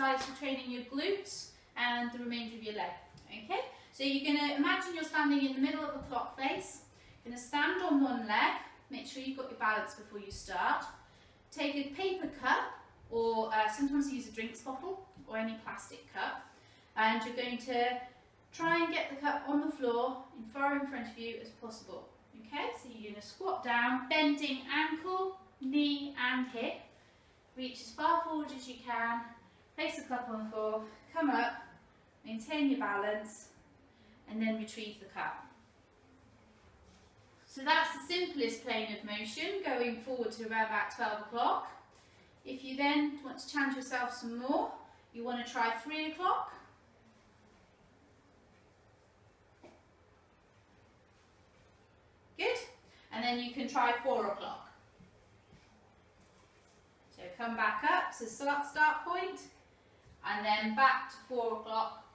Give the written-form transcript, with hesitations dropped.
exercise for training your glutes and the remainder of your leg. Okay, so you're going to imagine you're standing in the middle of a clock face. You're going to stand on one leg, make sure you've got your balance before you start. Take a paper cup, or sometimes use a drinks bottle or any plastic cup, and you're going to try and get the cup on the floor far in front of you as possible. Okay, so you're going to squat down, bending ankle, knee and hip. Reach as far forward as you can, place the cup on the floor, come up, maintain your balance, and then retrieve the cup. So that's the simplest plane of motion, going forward to around about 12 o'clock. If you then want to challenge yourself some more, you want to try 3 o'clock. Good. And then you can try 4 o'clock. So come back up, so start point, and then back to 4 o'clock